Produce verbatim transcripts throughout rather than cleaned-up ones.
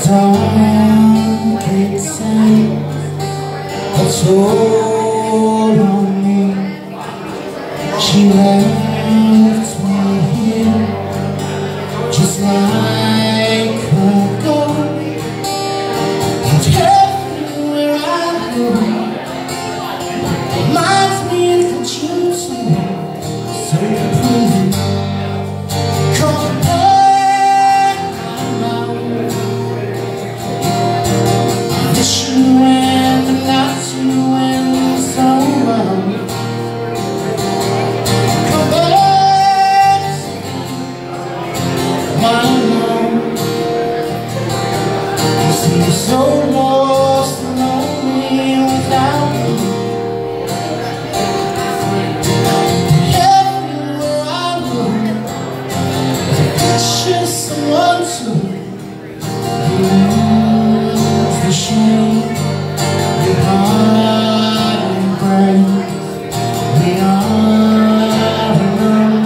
Dark inside, a toll on me. She left me here, just like her gone. And everywhere I go reminds me of the truth. So please come back now. Wish you and not to end so well. Come back, my love. You see, you're so lost and lonely without me. Everywhere I look, it's just someone to lose the shame. Your heart and brain, we are alone.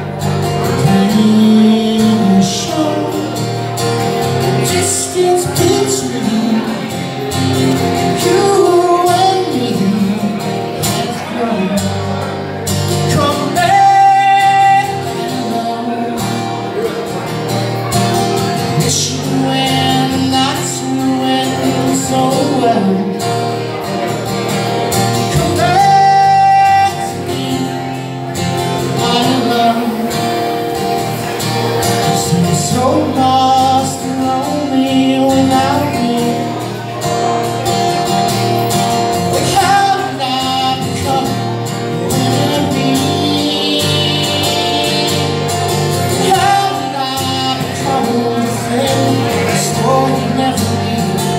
Pain is shown, distance between you and me has grown. Come back alone. Wish you and not to end so well. So lost and lonely without me. How did I become who I be? How did I become the thing I swore you'd never be?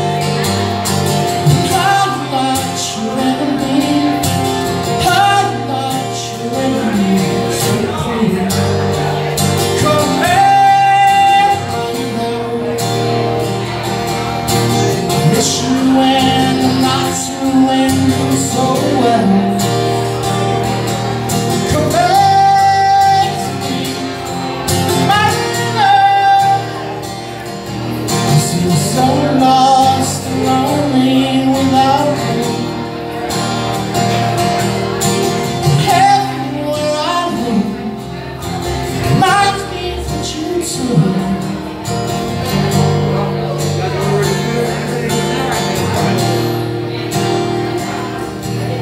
How did I you ever be? How did I you ever be? So please come back. Wish you and not to end so well. Come back to me, my love. You seem so lost and lonely without me. Everywhere I look reminds me that you too.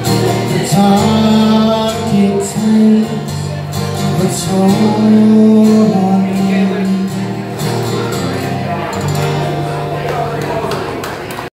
Dark it takes, but so